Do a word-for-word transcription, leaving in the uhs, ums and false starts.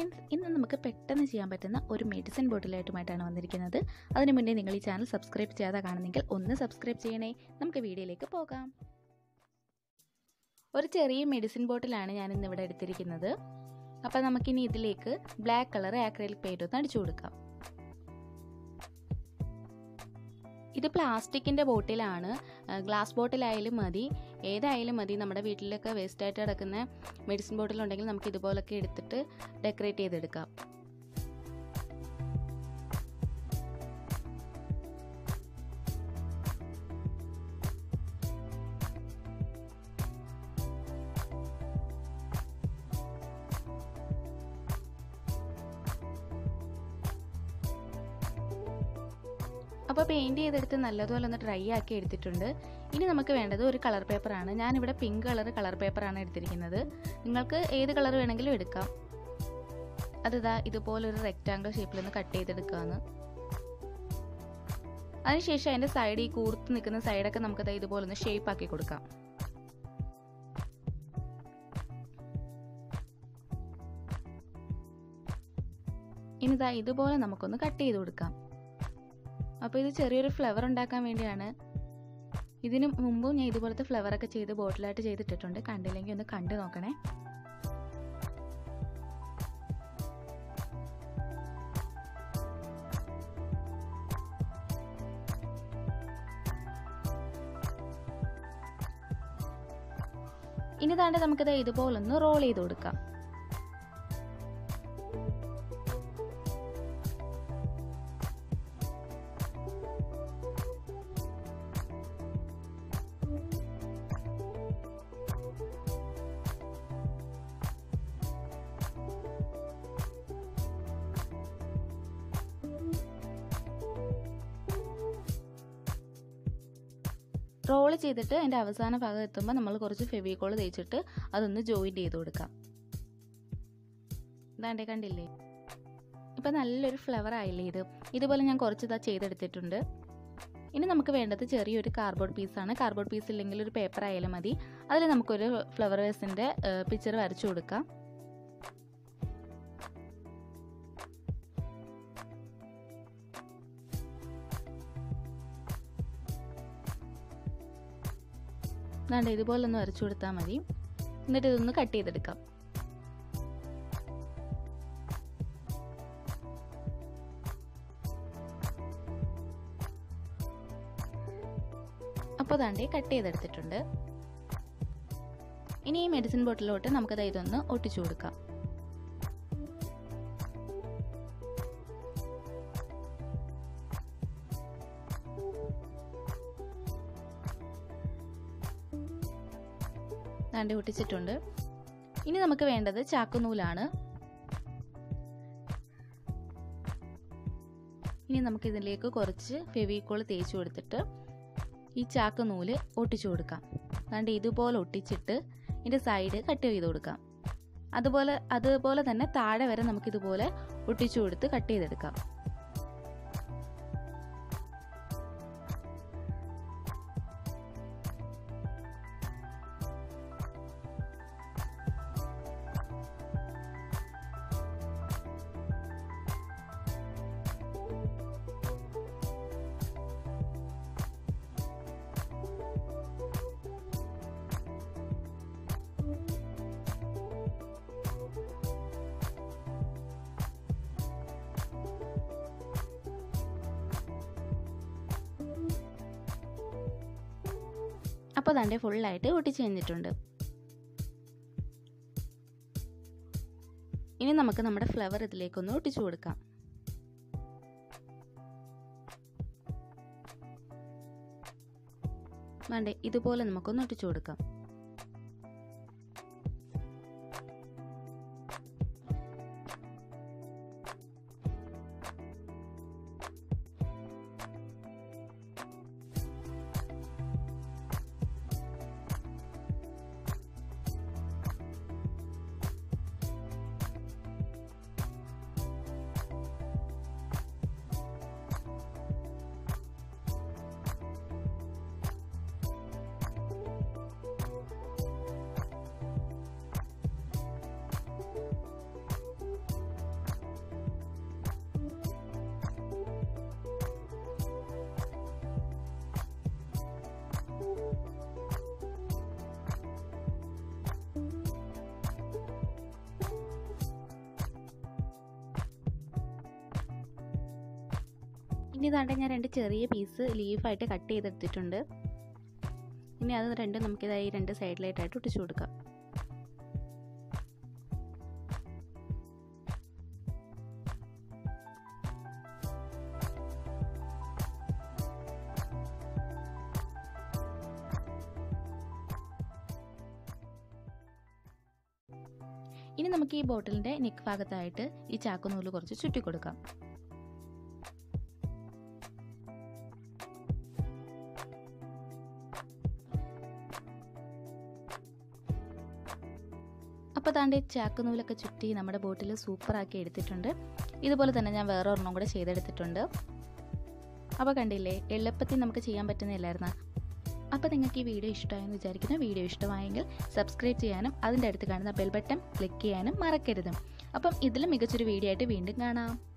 Friends, ഇന്ന് നമുക്ക് പെട്ടെന്ന് ചെയ്യാൻ പറ്റുന്ന ഒരു മെഡിസിൻ ബോട്ടിലായിട്ടുമായിട്ടാണ് വന്നിരിക്കുന്നത്. അതിനു മുന്നേ നിങ്ങൾ ഈ ചാനൽ സബ്സ്ക്രൈബ് ചെയ്യാതെ കാണുന്നെങ്കിൽ ഒന്ന് സബ്സ്ക്രൈബ് ചെയ്യണേ. നമുക്ക് വീഡിയോയിലേക്ക് പോകാം. ഒരു ചെറിയ മെഡിസിൻ ബോട്ടിലാണ് ഞാൻ ഇന്ന് ഇവിടെ എടുത്തിരിക്കുന്നത്. അപ്പോൾ നമുക്കിനി ഇതിലേക്ക് ബ്ലാക്ക് കളർ ആക്രിലിക് പെയിന്റ് ഒന്ന് അടിച്ചു കൊടുക്കാം. ഇത് പ്ലാസ്റ്റിക്കിൻ്റെ ബോട്ടിലാണ്. ഗ്ലാസ് ബോട്ടിലായാലും മതി, ഏതായാലും മതി. നമ്മുടെ വീട്ടിലൊക്കെ വേസ്റ്റായിട്ട് കിടക്കുന്ന മെഡിസിൻ ബോട്ടിലുണ്ടെങ്കിൽ നമുക്ക് ഇതുപോലൊക്കെ എടുത്തിട്ട് ഡെക്കറേറ്റ് ചെയ്തെടുക്കാം. അപ്പോൾ പെയിൻറ്റ് ചെയ്തെടുത്ത് നല്ലതുപോലെ ഒന്ന് ഡ്രൈ ആക്കി എടുത്തിട്ടുണ്ട്. ഇനി നമുക്ക് വേണ്ടത് ഒരു കളർ പേപ്പറാണ്. ഞാനിവിടെ പിങ്ക് കളർ കളർ പേപ്പറാണ് എടുത്തിരിക്കുന്നത്. നിങ്ങൾക്ക് ഏത് കളർ വേണമെങ്കിലും എടുക്കാം. അതിതാ ഇതുപോലൊരു റെക്റ്റാങ്കിൾ ഷേപ്പിൽ ഒന്ന് കട്ട് ചെയ്തെടുക്കുകയാണ്. അതിനുശേഷം അതിൻ്റെ സൈഡ്, ഈ കൂർത്ത് നിൽക്കുന്ന സൈഡൊക്കെ നമുക്കത് ഇതുപോലെ ഒന്ന് ഷേപ്പ് ആക്കി കൊടുക്കാം. ഇനിതാ ഇതുപോലെ നമുക്കൊന്ന് കട്ട് ചെയ്ത് കൊടുക്കാം. അപ്പോൾ ഇത് ചെറിയൊരു ഫ്ലവർ ഉണ്ടാക്കാൻ വേണ്ടിയാണ്. ഇതിന് മുമ്പും ഞാൻ ഇതുപോലത്തെ ഫ്ലവറൊക്കെ ചെയ്ത് ബോട്ടിലായിട്ട് ചെയ്തിട്ടിട്ടുണ്ട്. കണ്ടില്ലെങ്കിൽ ഒന്ന് കണ്ടു നോക്കണേ. ഇനി താണ്ട് നമുക്കിത് ഇതുപോലൊന്ന് റോൾ ചെയ്ത് കൊടുക്കാം. റോൾ ചെയ്തിട്ട് അതിൻ്റെ അവസാന ഭാഗം എത്തുമ്പോൾ നമ്മൾ കുറച്ച് ഫെവിക്കോൾ തേച്ചിട്ട് അതൊന്ന് ജോയിൻറ്റ് ചെയ്ത് കൊടുക്കാം. ഇതാണ്ടേ, കണ്ടില്ലേ? ഇപ്പം നല്ലൊരു ഫ്ലവർ ആയില്ലേ ഇത്? ഇതുപോലെ ഞാൻ കുറച്ച് ഇതാ ചെയ്തെടുത്തിട്ടുണ്ട്. ഇനി നമുക്ക് വേണ്ടത് ചെറിയൊരു കാർഡ്ബോർഡ് പീസാണ്. കാർഡ്ബോർഡ് പീസ് ഇല്ലെങ്കിൽ ഒരു പേപ്പർ ആയാലും മതി. അതിൽ നമുക്കൊരു ഫ്ലവർ വേസിൻ്റെ പിക്ചർ വരച്ചു കൊടുക്കാം. അതാണ്ട് ഇതുപോലെ ഒന്ന് വരച്ചു കൊടുത്താൽ മതി. എന്നിട്ട് ഇതൊന്ന് കട്ട് ചെയ്തെടുക്കാം. അപ്പോൾ അതാണ്ടേ കട്ട് ചെയ്തെടുത്തിട്ടുണ്ട്. ഇനി ഈ മെഡിസിൻ ബോട്ടിലോട്ട് നമുക്കത് ഇതൊന്ന് ഒട്ടിച്ചു കൊടുക്കാം. താണ്ടി ഒട്ടിച്ചിട്ടുണ്ട്. ഇനി നമുക്ക് വേണ്ടത് ചാക്കുനൂലാണ്. ഇനി നമുക്ക് ഇതിലേക്ക് കുറച്ച് ഫെവിക്കോൾ തേച്ച് കൊടുത്തിട്ട് ഈ ചാക്കുനൂല് ഒട്ടിച്ചു കൊടുക്കാം. താണ്ടി ഇതുപോലെ ഒട്ടിച്ചിട്ട് ഇതിൻ്റെ സൈഡ് കട്ട് ചെയ്ത് കൊടുക്കാം. അതുപോലെ അതുപോലെ തന്നെ താഴെ വരെ നമുക്കിതുപോലെ ഒട്ടിച്ചു കൊടുത്ത് കട്ട് ചെയ്തെടുക്കാം. അപ്പോൾ അതിൻ്റെ ഫുള്ളായിട്ട് ഒട്ടിച്ച് കഴിഞ്ഞിട്ടുണ്ട്. ഇനി നമുക്ക് നമ്മുടെ ഫ്ലവർ ഇതിലേക്കൊന്ന് ഒട്ടിച്ചു കൊടുക്കാം. വേണ്ടേ, ഇതുപോലെ നമുക്കൊന്ന് ഒട്ടിച്ചു കൊടുക്കാം. ഇനി ഇതാണ്ട് ഞാൻ രണ്ട് ചെറിയ പീസ് ലീഫായിട്ട് കട്ട് ചെയ്തെടുത്തിട്ടുണ്ട്. ഇനി അത് രണ്ടും നമുക്കിതായി രണ്ട് സൈഡിലായിട്ടായിട്ട് ഒട്ടിച്ചു കൊടുക്കാം. ഇനി നമുക്ക് ഈ ബോട്ടിലിൻ്റെ നെക്ക് ഭാഗത്തായിട്ട് ഈ ചാക്കുനൂല് കുറച്ച് ചുറ്റി കൊടുക്കാം. അപ്പോൾ താണ്ട് ചാക്കുനൂലൊക്കെ ചുറ്റി നമ്മുടെ ബോട്ടിൽ സൂപ്പറാക്കി എടുത്തിട്ടുണ്ട്. ഇതുപോലെ തന്നെ ഞാൻ വേറെ ഒരെണ്ണം കൂടെ ചെയ്തെടുത്തിട്ടുണ്ട്. അപ്പോൾ കണ്ടില്ലേ, എളുപ്പത്തിൽ നമുക്ക് ചെയ്യാൻ പറ്റുന്നില്ലായിരുന്നോ? അപ്പോൾ നിങ്ങൾക്ക് ഈ വീഡിയോ ഇഷ്ടമായെന്ന് വിചാരിക്കുന്നു. വീഡിയോ ഇഷ്ടമായെങ്കിൽ സബ്സ്ക്രൈബ് ചെയ്യാനും അതിൻ്റെ അടുത്ത് കാണുന്ന ബെൽ ബട്ടൺ ക്ലിക്ക് ചെയ്യാനും മറക്കരുത്. അപ്പം ഇതിലും മികച്ചൊരു വീഡിയോ ആയിട്ട് വീണ്ടും കാണാം.